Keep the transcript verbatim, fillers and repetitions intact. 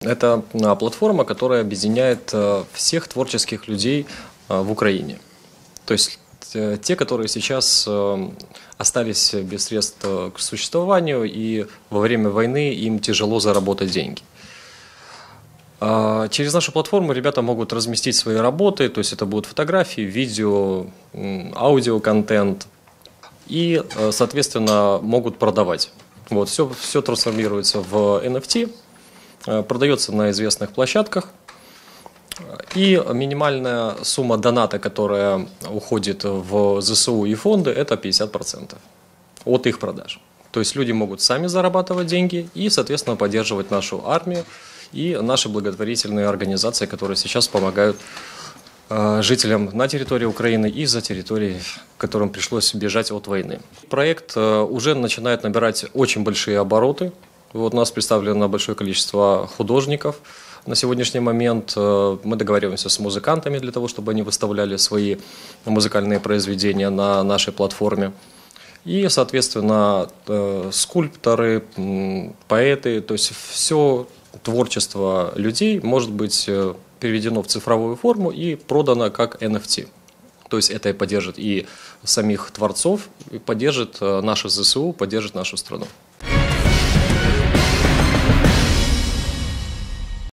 Это а, платформа, которая объединяет а, всех творческих людей а, в Украине. То есть э, те, которые сейчас э, остались без средств э, к существованию, и во время войны им тяжело заработать деньги. А, через нашу платформу ребята могут разместить свои работы, то есть это будут фотографии, видео, м, аудиоконтент, и, э, соответственно, могут продавать. Вот, все, все трансформируется в эн эф ти, э, продается на известных площадках. И минимальная сумма доната, которая уходит в зэ эс у и фонды, это пятьдесят процентов от их продаж. То есть люди могут сами зарабатывать деньги и, соответственно, поддерживать нашу армию и наши благотворительные организации, которые сейчас помогают э, жителям на территории Украины и за территорией, которым пришлось бежать от войны. Проект э, уже начинает набирать очень большие обороты. Вот у нас представлено большое количество художников. На сегодняшний момент мы договариваемся с музыкантами для того, чтобы они выставляли свои музыкальные произведения на нашей платформе. И, соответственно, скульпторы, поэты, то есть все творчество людей может быть переведено в цифровую форму и продано как эн эф ти. То есть это поддержит и самих творцов, и поддержит наше зэ эс у, поддержит нашу страну.